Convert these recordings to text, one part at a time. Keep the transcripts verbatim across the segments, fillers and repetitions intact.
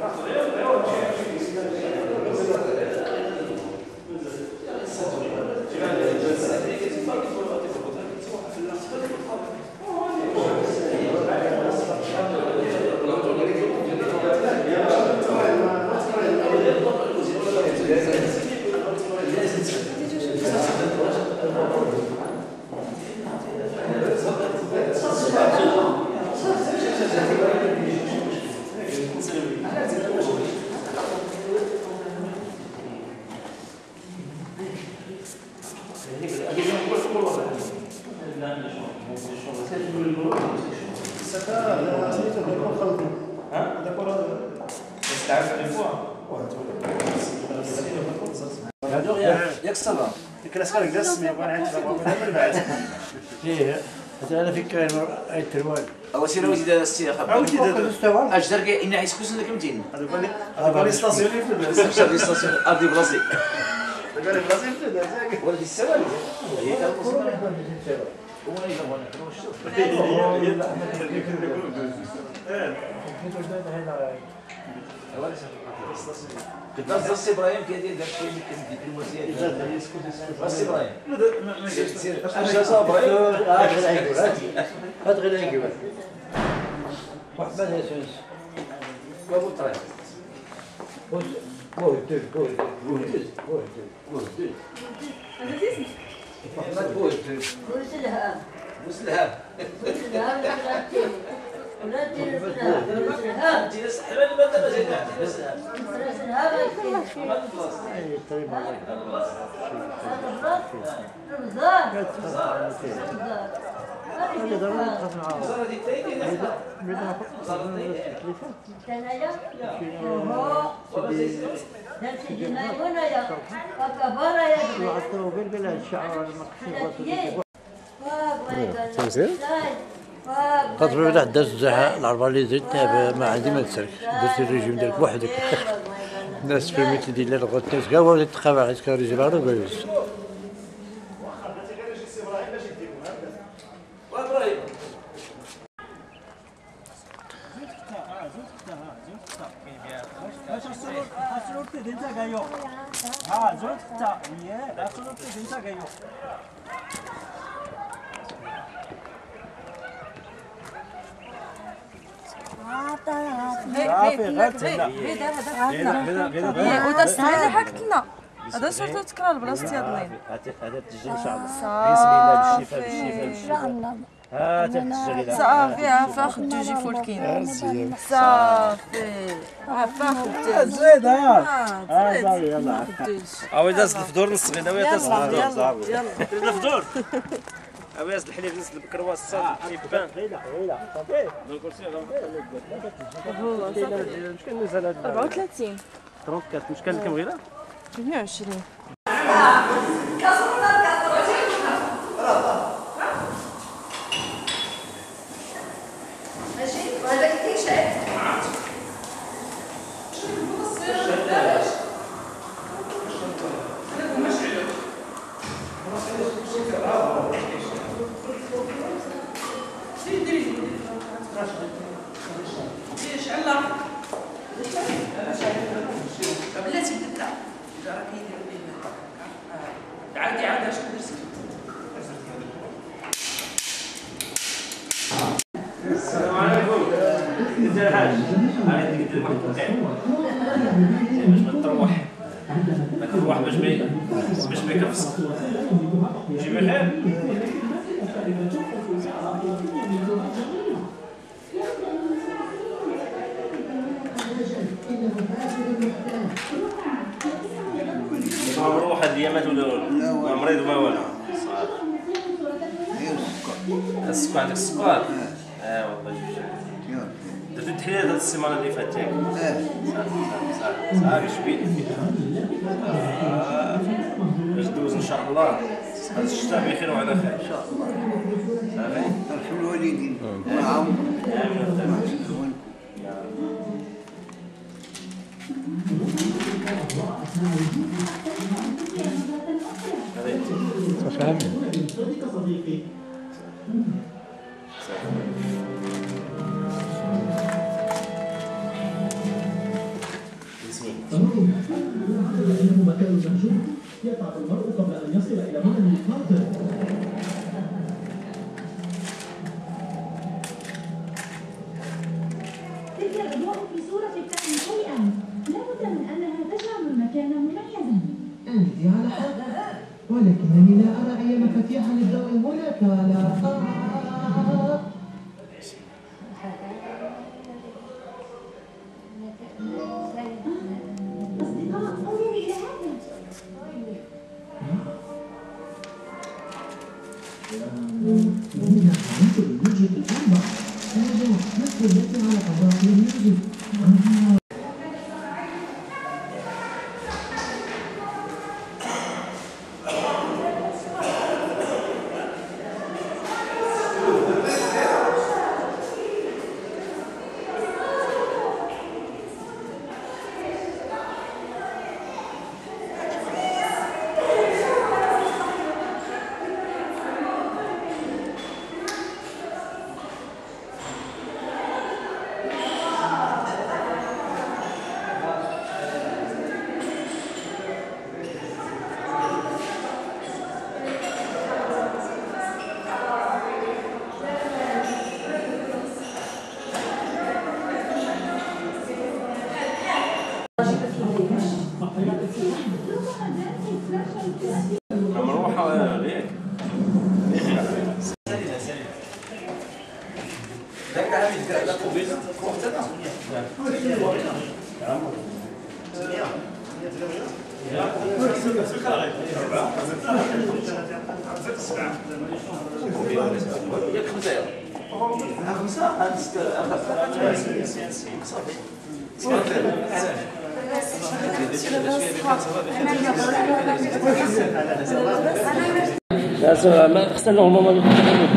انا فيك اي تروال او سير وزيد السي خبر او تيدا اش درك ان عيسكوس لك متين هذا بالي هذا بالي ستاسيون في البلاصه شادي ستاسيون ادي بلاصي قال لي بلاصي في البلاصه ولدي السوالي هي كان هو انا يلا وانا كنت كنت نص ابراهيم كيدير داك الشيء اللي كندير في الوسيله بس ابراهيم لا سير اش ابراهيم هاد غير يقول واحد ما يسوس كابو طريق بوز بوز بوز بوز بوز بوز هذا تيسي محمد بوز بوز الهاب بوز الهاب بوز الهاب ولا تير ولا تير بوز الهاب انت ناس حبال الماده ما زيدنا بوز الهاب بوز الهاب اي طيب رمضان رمضان هذا ضروري تخاف معاه زرا دي تايدي بدنا تنايا هو نفسي جنايونا يا كبارا يا وعطوا بالبلاد الشعر المقصود تمثيل؟ تطبيق بدا درس الزها العربة اللي زدت ما عندي ما تسرك درت الرجيم ديالك بوحدك الناس في الميت ديال الغوت الناس كاع ولات تخاف على سكا رجل عرب بايز وابراهيم ودا استعيد حكت لنا هذا صورته تكرار بلاصتي هاد الليل هذا تسجل ان شاء الله صافي بسم الله بالشفاء بالشفاء ها تسجل صافي عفا خدو جي فولكين صافي عفا خدو زيد ها صافي يلا اوي داز الفطور نص غدا داز يلا الفطور يلا الفطور اوي داز الحليب نص البكروه الصاد الحليب غيلا غيلا صافي الكرسي شكون نزل هذا أربعة وثلاثين ثلاثة وثلاثين واش كان كم غيلا ثمانية وعشرين ماشي وهذا كاين شعر بلاتي بدك راه كيديروا ليه عادي عادي اش درتي السلام عليكم انت الحاج هاي ندير واحد القطع باش ما تروح ما تروح باش ما باش ما يكفص يجي بخير واحد الايامات ولا مريض ولا والو صافي السكر عندك السكر اه والله جوج درت التحليل هاد السيمانه اللي فاتت ياك صافي صافي صافي شبيت باش دوز ان شاء الله هاد الشتاء بخير وعلى خير ان شاء الله صافي نرحم الوالدين معاهم امين فهمني إنه مكان مهجور يتعب المرء قبل أن يصل إلى هنا المقاطر. تلك الأضواء في صورة الكائن شيئا لابد من أنها تجعل المكان مميزا. أنت على حق، ولكنني لا أرى أي مفاتيح للضوء هناك. لا آه. ومنها علامة الموجب الأربع. هذا نفس التي على أضواء الموجب. مروحة ليك لا ما احسن لهم ماما.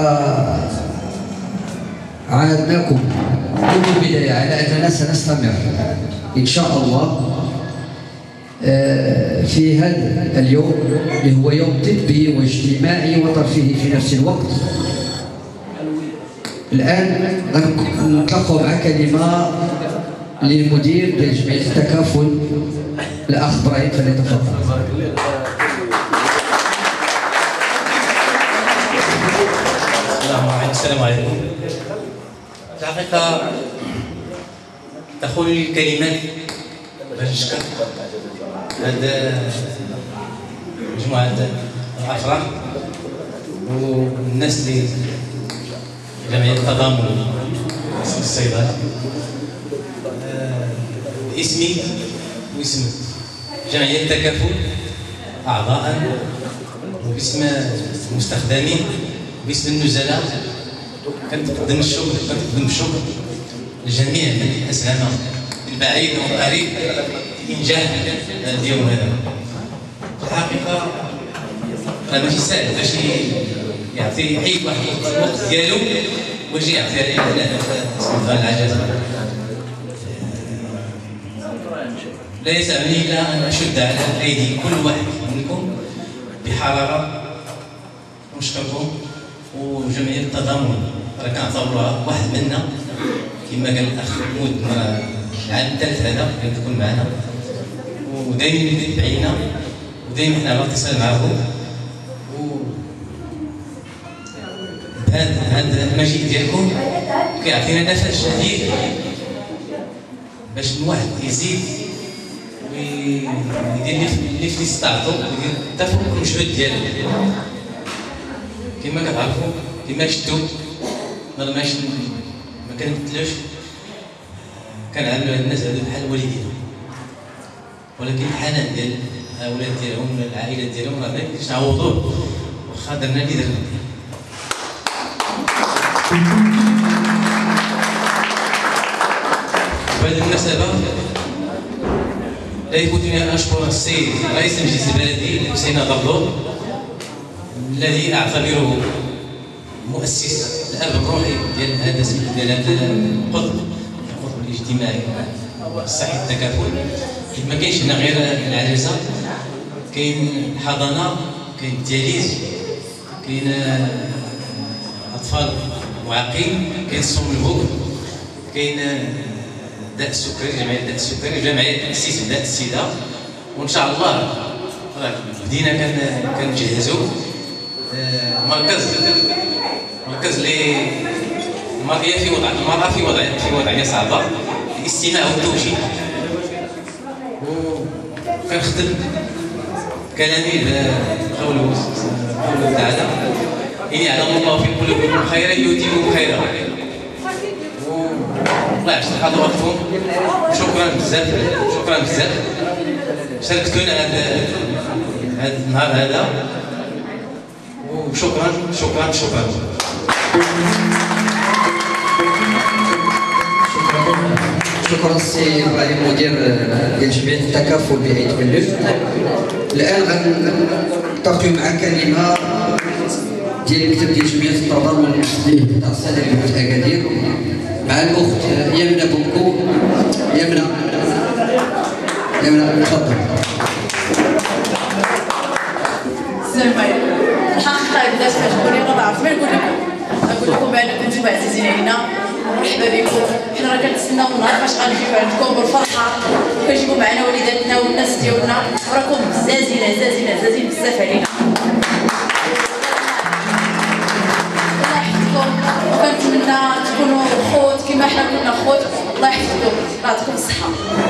وعهدناكم منذ البداية على أننا سنستمر إن شاء الله في هذا اليوم اللي هو يوم طبي واجتماعي وترفيهي في نفس الوقت. الآن نتلقى مع كلمة للمدير ديال جمعية التكافل الأخ إبراهيم، فليتفضل. السلام عليكم. الحقيقة تخول لي الكلمات باش نشكر هاد مجموعة الأفراد والناس اللي جمعية التضامن الصيدلة باسمي واسم جمعية التكافل أعضاء وباسم المستخدمين باسم النزلاء كنقدم الشكر كنقدم الشكر لجميع من أسهم البعيد والقريب في إنجاح اليوم هذا. في الحقيقة راه ماشي سهل باش يعطي أي واحد الوقت ديالو واش يعطيها لي أنا في العجزة. لا يسعني إلا أن أشد على أيدي كل واحد منكم بحرارة ونشكركم. وجمعية التضامن راه كنعتبروها واحد منا كما قال الأخ محمود، العام الثالث هذا كتكون معنا ودائما كتبعينا ودائما حنا على اتصال معكم. هذا هذا المجيء ديالكم كيعطينا نفس جديد باش الواحد يزيد ويدير اللي في استطاعته ويدير حتى فوق المجهود ديالو. كما كتعرفوا كما شفتوا ما ماشي ما كنبدلوش، كنعاملوا هاد الناس هادو بحال والدينا، ولكن الحنان ديال الاولاد ديالهم ولا العائلات ديالهم راه ما يمكنش نعوضوه واخا درنا اللي درنا. بهذه المناسبة لا يفوتني أن أشكر السيد رئيس المجلس البلدي حسين ضغلو الذي أعتبره مؤسس الأب الروحي ديال هذا ديال هذا القطب القطب الاجتماعي الصحي التكافل. ما كاينش هنا غير العجزة، كاين الحضانة، كاين الدياليز، كاين أطفال معاقين، كاين الصم البكر، كاين داء السكري، جمعية داء السكري، جمعية تأسيس داء السيدة. وإن شاء الله بدينا كنجهزوا مركز مركز للمرأة في وضع المرأة في وضع في وضعية صعبة، الاستماع والتوجيه. وكنخدم كلامي بقوله قوله تعالى: إن يعلم الله في قلوبكم خيرا يؤتيكم خيرا. الله يعطيكم حضراتكم، شكرا بزاف شكرا بزاف شاركتونا هذا هذا النهار هذا، وشكرا شكرا شكرا. شكرا السي ابراهيم مدير ديال جمعيه التكافل بعيد بلوف. الان غنلتقيو مع كلمه ديال المكتب ديال جمعيه التضامن المسلمين تاع السنه اللي في اكادير مع الاخت يمنى بوكو. يمنى يمنى تفضل. السلام عليكم. الحقيقه بدات كتقولي ما بعرف ما نقول لكم، نقول لكم بانكم نتوما عزيزين علينا ومرحبا بكم. حنا راه كنتسناو النهار باش غنجيو عندكم بالفرحه وكنجيبوا معنا وليداتنا والناس ديالنا، وراكم زازين زازين زازين بزاف علينا. الله يحفظكم وكنتمنى تكونوا خوت كما حنا كنا خوت. الله يحفظكم يعطيكم الصحه.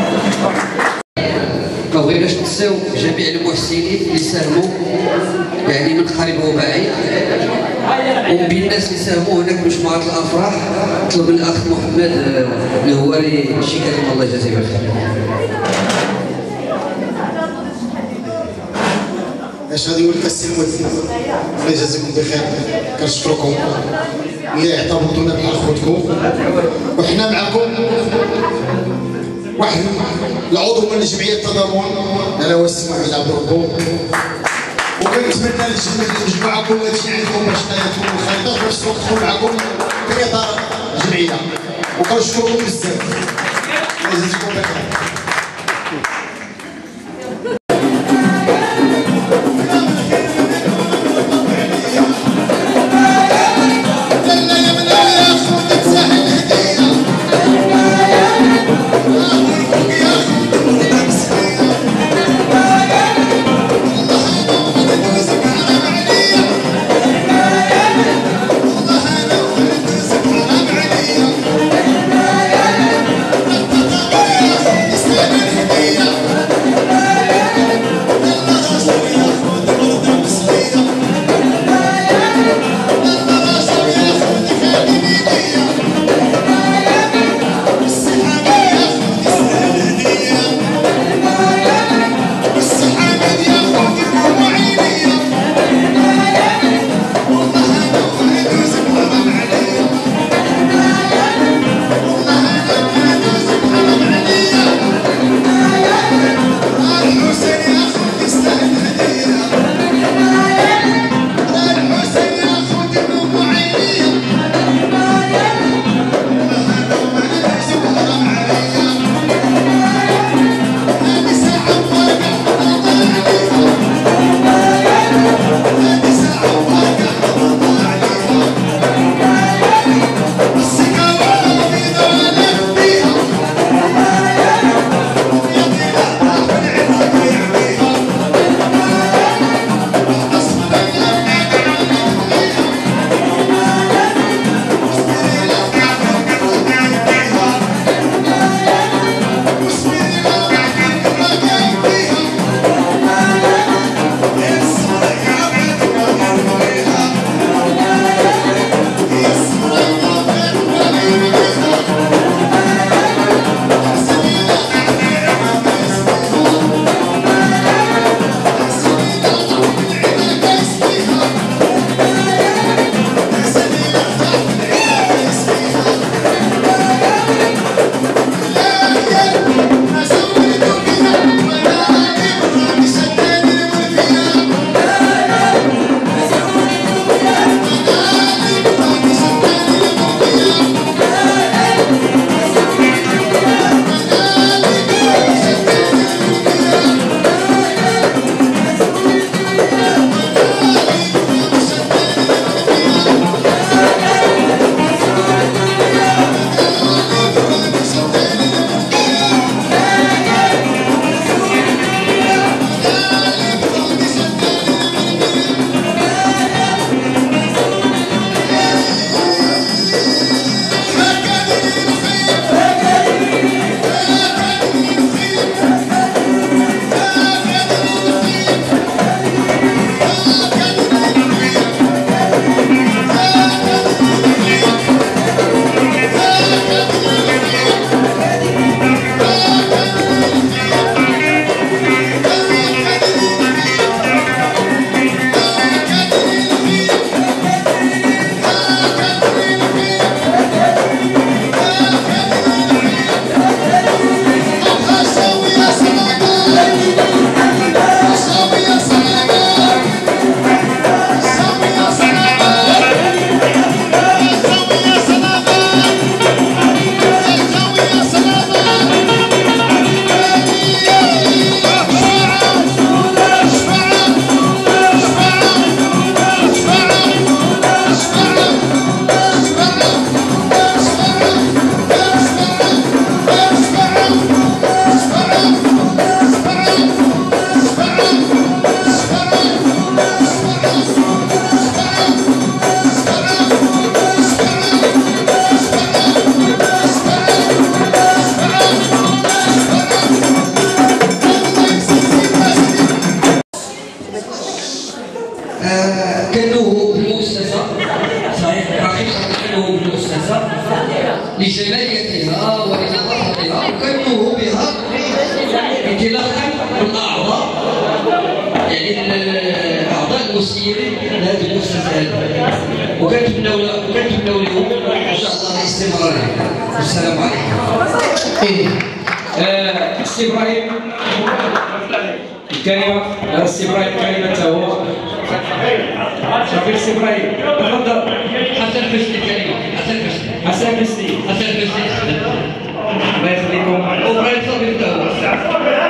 ما بغيناش ننساو جميع المحسنين اللي ساهموا يعني من قريب وبعيد، وبين الناس اللي ساهموا هناك مجموعه الافراح. نطلب من الاخ محمد الهواري شي كلمه الله يجازيه بالخير. اش غادي يقول لك السي المدير؟ الله يجازيكم بخير، كنشكركم اللي اعتبرتونا بحال خوتكم وحنا معكم. واحد العضو من جمعيه التضامن انا هو السي محمد عبد الربو، وكنتمنى المجموعه كلها تجي عندكم باش تكون الخريطه وفي نفس الوقت تكون معكم في اطار جمعيه وكنشكركم بزاف الله يجزيكم بخير. كنوه بالمؤسسة صحيح رقيق كنوه بالمؤسسة لجماليتها ولنظافتها وكنوه بها انطلاقا من أعضاء يعني أعضاء المسيرين لهذه المؤسسة وكنتمناو وكنتمناو لهم إن شاء الله الاستمرارية. والسلام عليكم. السي إبراهيم الكلمة السي إبراهيم كلمته هو سي ابراهيم تفضل. حسن حسني كلمه. حسن حسني. حسن حسني. حسن حسني. الله يخليكم. وابراهيم صابر تا هو.